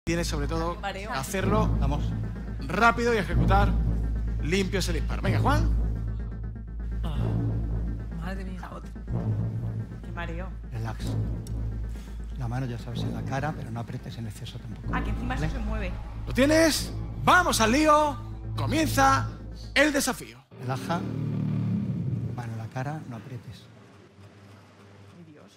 Tienes sobre todo Mareo. que hacerlo Vamos. rápido y ejecutar limpio ese disparo. Venga, Juan. Madre mía. Qué mareo. Relax. La mano, ya sabes, en la cara, pero no aprietes en exceso tampoco. Ah, que encima eso ¿Vale? se mueve. ¿Lo tienes? ¡Vamos al lío! Comienza el desafío. Relaja. Mano en la cara, no aprietes. Ay, Dios.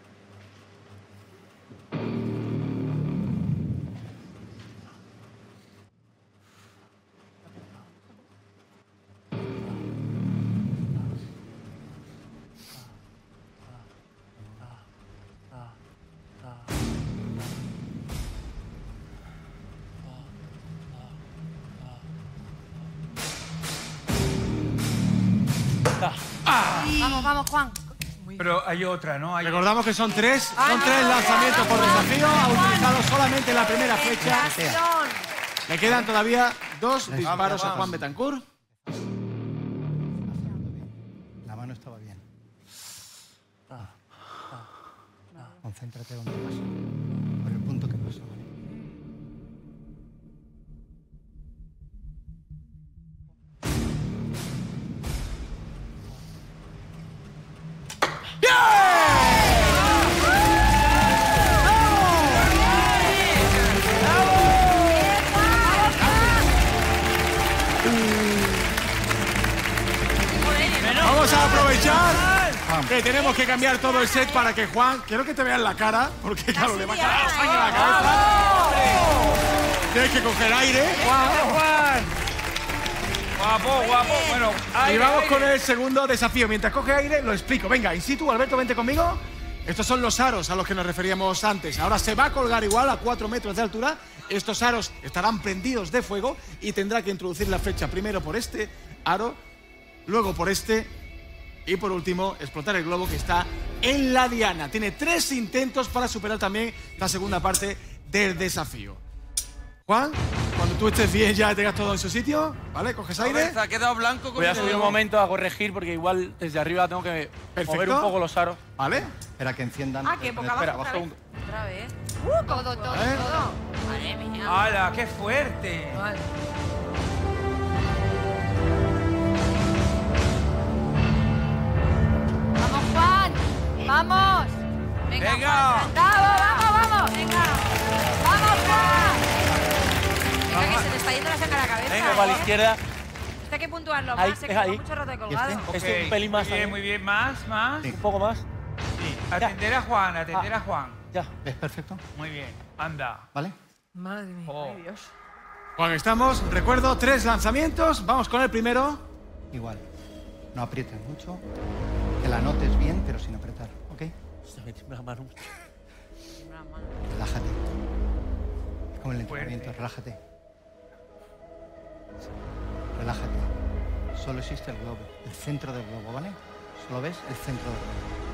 Vamos, vamos, Juan. Pero hay otra, ¿no? Hay... Recordamos que son tres lanzamientos por desafío. Ha utilizado solamente la primera flecha. Acción. Le quedan todavía 2 disparos a Juan Betancourt. La mano estaba bien. Concéntrate donde vas. Por el punto que pasó, ¿vale? Vamos a aprovechar que tenemos que cambiar todo el set para que Juan, quiero que te vean la cara, porque claro, le va a caer sangre en la cabeza. Tienes que coger aire, Juan. ¡Juan! Guapo, guapo. Bueno, Y vamos con el segundo desafío. Mientras coge aire, lo explico. Venga, in situ, Alberto, vente conmigo. Estos son los aros a los que nos referíamos antes. Ahora se va a colgar igual a 4 metros de altura. Estos aros estarán prendidos de fuego y tendrá que introducir la flecha primero por este aro, luego por este y por último explotar el globo que está en la diana. Tiene 3 intentos para superar también la segunda parte del desafío. Juan, cuando tú estés bien ya tengas todo en su sitio, ¿vale? Coges aire. Se ha quedado blanco con Voy a el subir un dedo. momento a corregir porque igual desde arriba tengo que mover un poco los aros. ¿Vale? Espera que enciendan. Ah, que boca Espera, abajo bajo otra vez. un... Otra vez. Todo, todo, ¿Eh? todo. Madre mía. ¡Hala, qué fuerte! Vale. Vamos, Juan. Vamos. Venga. Venga. Juan. Vamos, vamos, vamos. Venga. Vamos, Juan. Venga, que se te está yendo la sangre a la cabeza. Venga, para la izquierda. Esto hay que puntuarlo Ahí, más. Se es quedó ahí. mucho rato de colgado. Ok, Este un pelín más. Muy bien, muy bien. Más, más. Sí. Un poco más. Sí. Atender a Juan, atender a Juan. Ya. ¿Ves perfecto? Muy bien. Anda. ¿Vale? Madre mía. Oh. Ay, Dios. Juan, estamos. Recuerdo 3 lanzamientos. Vamos con el primero. Igual. No aprietes mucho. Que la notes bien, pero sin apretar. ¿Ok? Se me tiembla la mano. Relájate. Es como el Fuerte. entrenamiento. Relájate. Relájate. Solo existe el globo. El centro del globo, ¿vale? Solo ves el centro del globo.